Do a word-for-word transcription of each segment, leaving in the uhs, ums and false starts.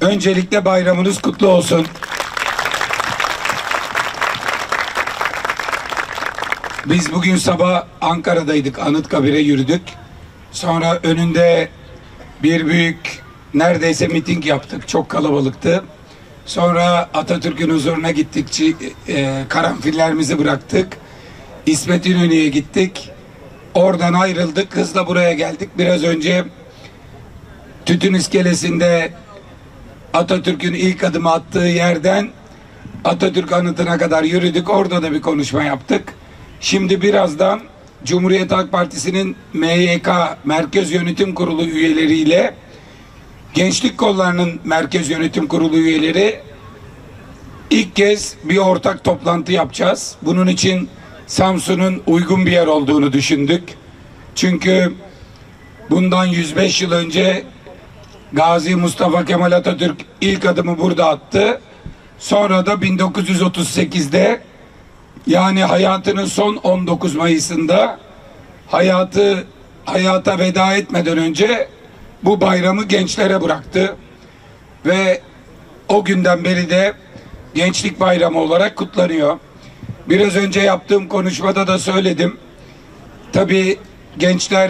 Öncelikle bayramınız kutlu olsun. Biz bugün sabah Ankara'daydık, Anıtkabir'e yürüdük. Sonra önünde bir büyük, neredeyse miting yaptık, çok kalabalıktı. Sonra Atatürk'ün huzuruna gittik, e, karanfillerimizi bıraktık. İsmet İnönü'ye gittik. Oradan ayrıldık, hızla buraya geldik. Biraz önce Tütün İskelesi'nde Atatürk'ün ilk adımı attığı yerden Atatürk anıtına kadar yürüdük. Orada da bir konuşma yaptık. Şimdi birazdan Cumhuriyet Halk Partisi'nin M Y K Merkez Yönetim Kurulu üyeleriyle Gençlik Kolları'nın Merkez Yönetim Kurulu üyeleri ilk kez bir ortak toplantı yapacağız. Bunun için Samsun'un uygun bir yer olduğunu düşündük. Çünkü bundan yüz beş yıl önce Gazi Mustafa Kemal Atatürk ilk adımı burada attı. Sonra da bin dokuz yüz otuz sekizde, yani hayatının son on dokuz Mayıs'ında hayatı hayata veda etmeden önce bu bayramı gençlere bıraktı. Ve o günden beri de Gençlik Bayramı olarak kutlanıyor. Biraz önce yaptığım konuşmada da söyledim. Tabii gençler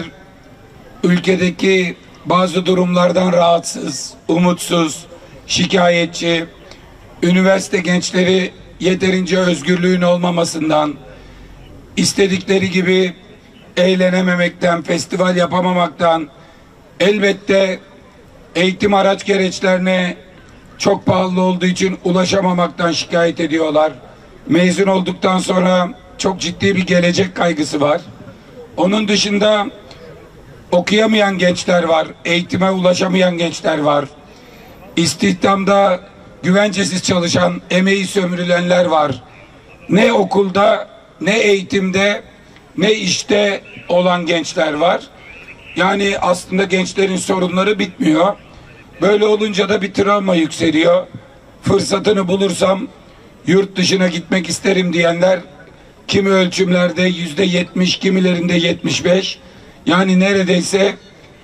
ülkedeki bazı durumlardan rahatsız, umutsuz, şikayetçi. Üniversite gençleri yeterince özgürlüğün olmamasından, istedikleri gibi eğlenememekten, festival yapamamaktan, elbette eğitim araç gereçlerine çok pahalı olduğu için ulaşamamaktan şikayet ediyorlar. Mezun olduktan sonra çok ciddi bir gelecek kaygısı var. Onun dışında okuyamayan gençler var, eğitime ulaşamayan gençler var. İstihdamda güvencesiz çalışan, emeği sömürülenler var. Ne okulda, ne eğitimde, ne işte olan gençler var. Yani aslında gençlerin sorunları bitmiyor. Böyle olunca da bir travma yükseliyor. Fırsatını bulursam yurt dışına gitmek isterim diyenler kimi ölçümlerde yüzde yetmiş, kimilerinde yetmiş beş. Yani neredeyse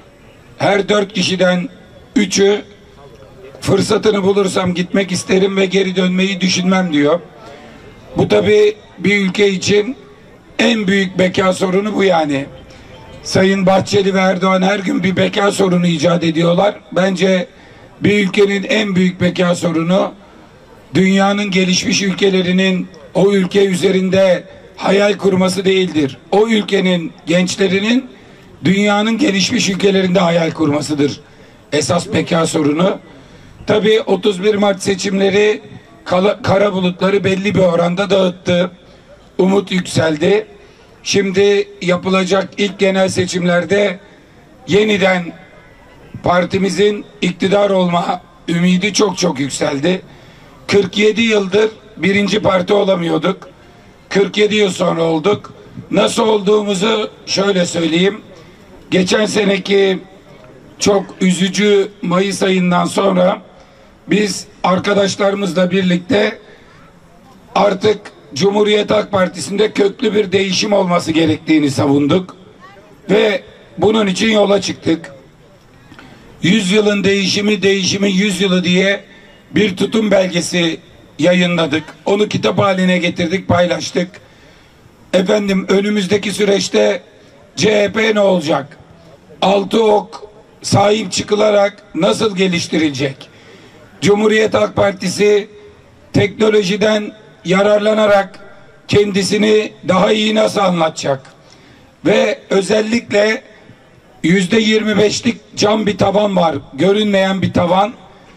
her dört kişiden üçü fırsatını bulursam gitmek isterim ve geri dönmeyi düşünmem diyor. Bu tabii bir ülke için en büyük beka sorunu bu yani. Sayın Bahçeli ve Erdoğan her gün bir beka sorunu icat ediyorlar. Bence bir ülkenin en büyük beka sorunu dünyanın gelişmiş ülkelerinin o ülke üzerinde hayal kurması değildir. O ülkenin gençlerinin dünyanın gelişmiş ülkelerinde hayal kurmasıdır esas beka sorunu. Tabii otuz bir Mart seçimleri kara bulutları belli bir oranda dağıttı. Umut yükseldi. Şimdi yapılacak ilk genel seçimlerde yeniden partimizin iktidar olma ümidi çok çok yükseldi. kırk yedi yıldır birinci parti olamıyorduk. kırk yedi yıl sonra olduk. Nasıl olduğumuzu şöyle söyleyeyim. Geçen seneki çok üzücü Mayıs ayından sonra biz arkadaşlarımızla birlikte artık Cumhuriyet Halk Partisi'nde köklü bir değişim olması gerektiğini savunduk. Ve bunun için yola çıktık. Yüzyılın değişimi, değişimin yüzyılı diye bir tutum belgesi yayınladık. Onu kitap haline getirdik, paylaştık. Efendim önümüzdeki süreçte C H P ne olacak? Altı ok sahip çıkılarak nasıl geliştirilecek? Cumhuriyet Halk Partisi teknolojiden yararlanarak kendisini daha iyi nasıl anlatacak? Ve özellikle yüzde yirmi beşlik cam bir tavan var, görünmeyen bir tavan.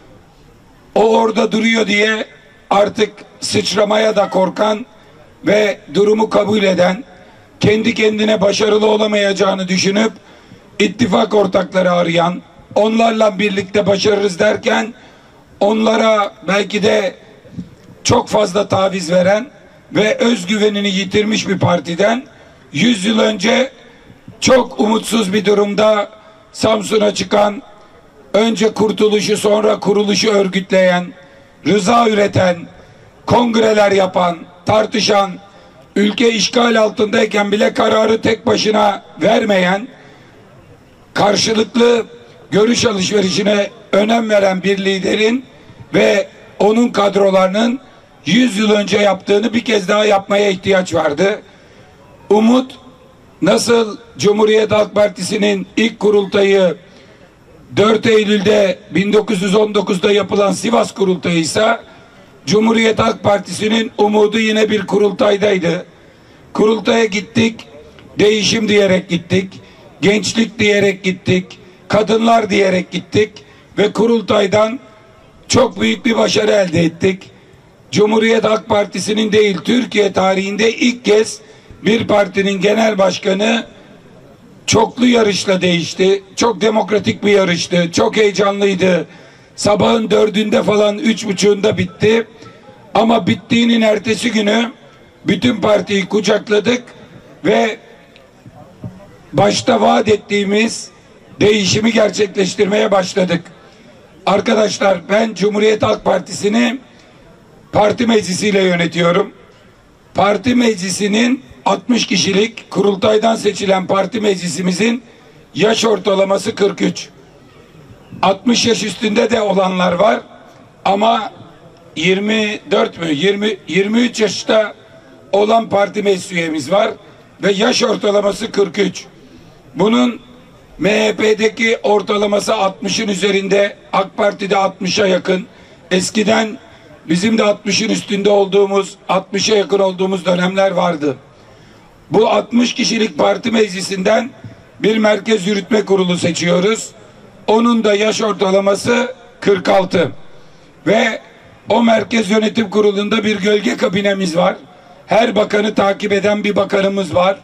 O orada duruyor diye artık sıçramaya da korkan ve durumu kabul eden, kendi kendine başarılı olamayacağını düşünüp ittifak ortakları arayan, onlarla birlikte başarırız derken onlara belki de çok fazla taviz veren ve özgüvenini yitirmiş bir partiden yüz yıl önce çok umutsuz bir durumda Samsun'a çıkan, önce kurtuluşu sonra kuruluşu örgütleyen, rıza üreten, kongreler yapan, tartışan, ülke işgal altındayken bile kararı tek başına vermeyen, karşılıklı görüş alışverişine önem veren bir liderin ve onun kadrolarının yüz yıl önce yaptığını bir kez daha yapmaya ihtiyaç vardı. Umut, nasıl Cumhuriyet Halk Partisi'nin ilk kurultayı dört Eylül'de bin dokuz yüz on dokuz'da yapılan Sivas kurultayıysa, Cumhuriyet Halk Partisi'nin umudu yine bir kurultaydaydı. Kurultaya gittik, değişim diyerek gittik, gençlik diyerek gittik, kadınlar diyerek gittik ve kurultaydan çok büyük bir başarı elde ettik. Cumhuriyet Halk Partisi'nin değil, Türkiye tarihinde ilk kez bir partinin genel başkanı çoklu yarışla değişti. Çok demokratik bir yarıştı. Çok heyecanlıydı. Sabahın dördünde falan, üç buçuğunda bitti. Ama bittiğinin ertesi günü bütün partiyi kucakladık ve başta vaat ettiğimiz değişimi gerçekleştirmeye başladık. Arkadaşlar, ben Cumhuriyet Halk Partisi'ni parti meclisiyle yönetiyorum. Parti meclisinin altmış kişilik kurultaydan seçilen parti meclisimizin yaş ortalaması kırk üç. altmış yaş üstünde de olanlar var ama yirmi dört mü yirmi yirmi üç yaşta olan parti meclis üyemiz var ve yaş ortalaması kırk üç. Bunun M H P'deki ortalaması altmışın üzerinde, AK Parti'de altmışa yakın. Eskiden bizim de altmışın üstünde olduğumuz, altmışa yakın olduğumuz dönemler vardı. Bu altmış kişilik parti meclisinden bir merkez yürütme kurulu seçiyoruz. Onun da yaş ortalaması kırk altı. Ve o merkez yönetim kurulunda bir gölge kabinemiz var. Her bakanı takip eden bir bakanımız var.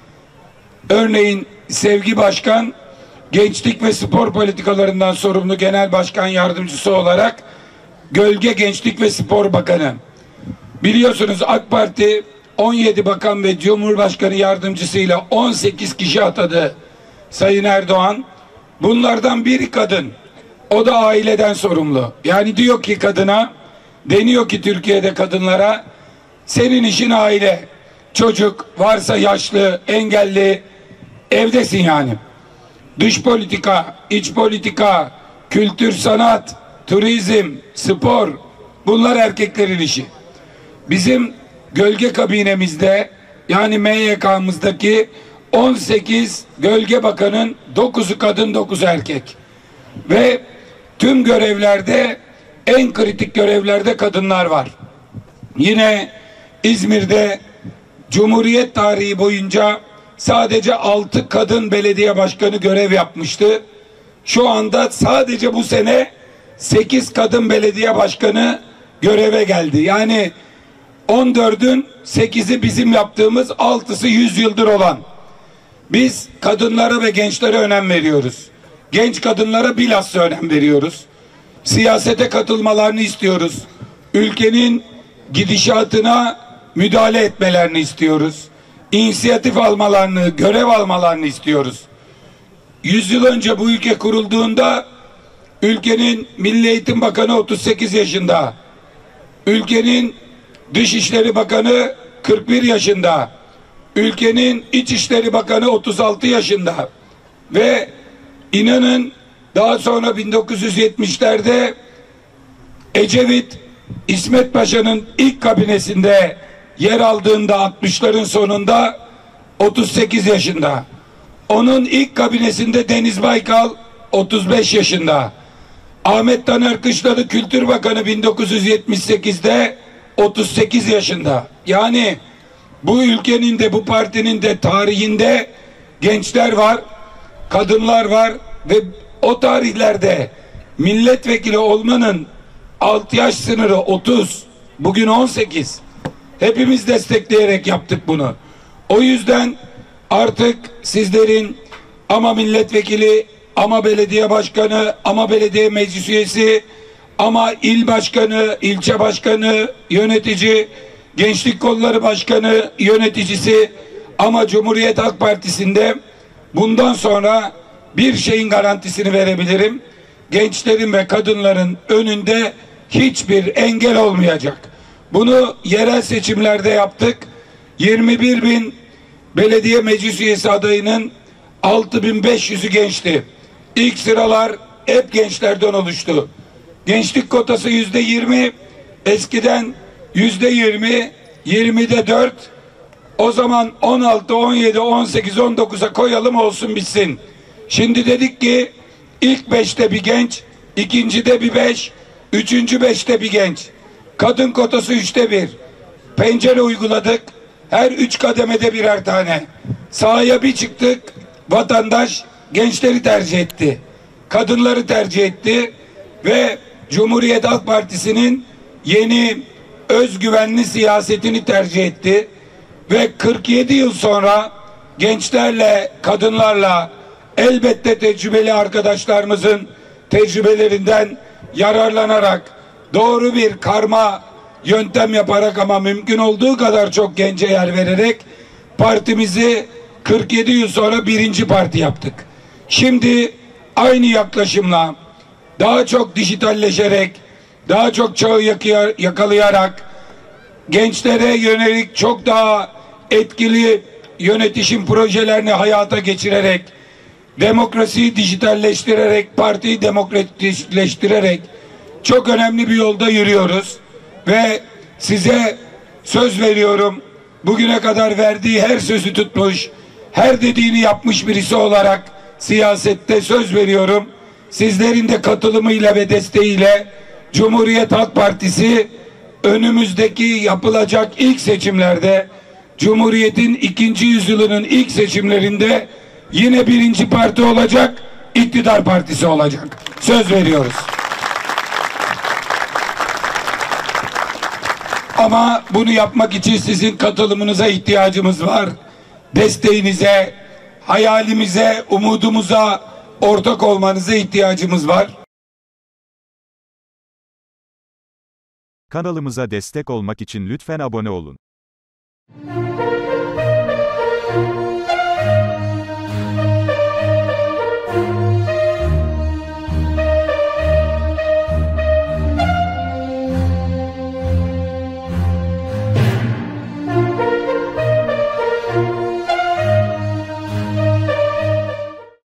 Örneğin Sevgi Başkan, gençlik ve spor politikalarından sorumlu genel başkan yardımcısı olarak Gölge Gençlik ve Spor Bakanı. Biliyorsunuz AK Parti on yedi bakan ve Cumhurbaşkanı yardımcısıyla on sekiz kişi atadı Sayın Erdoğan. Bunlardan biri kadın. O da aileden sorumlu. Yani diyor ki kadına, deniyor ki Türkiye'de kadınlara, senin işin aile. Çocuk, varsa yaşlı, engelli, evdesin yani. Dış politika, iç politika, kültür, sanat, turizm, spor, bunlar erkeklerin işi. Bizim gölge kabinemizde, yani M Y K'mızdaki on sekiz gölge bakanın dokuzu kadın, dokuzu erkek. Ve tüm görevlerde, en kritik görevlerde kadınlar var. Yine İzmir'de Cumhuriyet tarihi boyunca sadece altı kadın belediye başkanı görev yapmıştı. Şu anda sadece bu sene sekiz kadın belediye başkanı göreve geldi. Yani on dördün sekizi bizim yaptığımız, altısı yüz yıldır olan. Biz kadınlara ve gençlere önem veriyoruz. Genç kadınlara bilhassa önem veriyoruz. Siyasete katılmalarını istiyoruz. Ülkenin gidişatına müdahale etmelerini istiyoruz. İnisiyatif almalarını, görev almalarını istiyoruz. Yüz yıl önce bu ülke kurulduğunda ülkenin Milli Eğitim Bakanı otuz sekiz yaşında. Ülkenin Dışişleri Bakanı kırk bir yaşında. Ülkenin İçişleri Bakanı otuz altı yaşında. Ve inanın daha sonra bin dokuz yüz yetmişlerde Ecevit, İsmet Paşa'nın ilk kabinesinde yer aldığında altmışların sonunda otuz sekiz yaşında. Onun ilk kabinesinde Deniz Baykal otuz beş yaşında. Ahmet Taner Kışlalı Kültür Bakanı bin dokuz yüz yetmiş sekizde otuz sekiz yaşında. Yani bu ülkenin de bu partinin de tarihinde gençler var, kadınlar var ve o tarihlerde milletvekili olmanın alt yaş sınırı otuz, bugün on sekiz. Hepimiz destekleyerek yaptık bunu. O yüzden artık sizlerin ama milletvekili, ama belediye başkanı, ama belediye meclis üyesi, ama il başkanı, ilçe başkanı, yönetici, gençlik kolları başkanı, yöneticisi, ama Cumhuriyet Halk Partisi'nde bundan sonra bir şeyin garantisini verebilirim. Gençlerin ve kadınların önünde hiçbir engel olmayacak. Bunu yerel seçimlerde yaptık. yirmi bir bin belediye meclis üyesi adayının altı bin beş yüzü gençti. İlk sıralar hep gençlerden oluştu. Gençlik kotası yüzde yirmi, eskiden yüzde yirmi, yirmide dört, o zaman on altı, on yedi, on sekiz, on dokuza koyalım olsun bitsin. Şimdi dedik ki ilk beşte bir genç, ikincide bir beş, üçüncü beşte bir genç. Kadın kotası üçte bir. Pencere uyguladık. Her üç kademede birer tane. Sahaya bir çıktık. Vatandaş gençleri tercih etti. Kadınları tercih etti. Ve Cumhuriyet Halk Partisi'nin yeni özgüvenli siyasetini tercih etti. Ve kırk yedi yıl sonra gençlerle, kadınlarla, elbette tecrübeli arkadaşlarımızın tecrübelerinden yararlanarak, doğru bir karma yöntem yaparak ama mümkün olduğu kadar çok gence yer vererek partimizi kırk yedi yıl sonra birinci parti yaptık. Şimdi aynı yaklaşımla, daha çok dijitalleşerek, daha çok çağı yakalayarak, gençlere yönelik çok daha etkili yönetişim projelerini hayata geçirerek, demokrasiyi dijitalleştirerek, partiyi demokratikleştirerek çok önemli bir yolda yürüyoruz. Ve size söz veriyorum, bugüne kadar verdiği her sözü tutmuş, her dediğini yapmış birisi olarak siyasette söz veriyorum. Sizlerin de katılımıyla ve desteğiyle Cumhuriyet Halk Partisi önümüzdeki yapılacak ilk seçimlerde, Cumhuriyet'in ikinci yüzyılının ilk seçimlerinde yine birinci parti olacak, iktidar partisi olacak. Söz veriyoruz. Ama bunu yapmak için sizin katılımınıza ihtiyacımız var. Desteğinize, hayalimize, umudumuza ortak olmanıza ihtiyacımız var. Kanalımıza destek olmak için lütfen abone olun.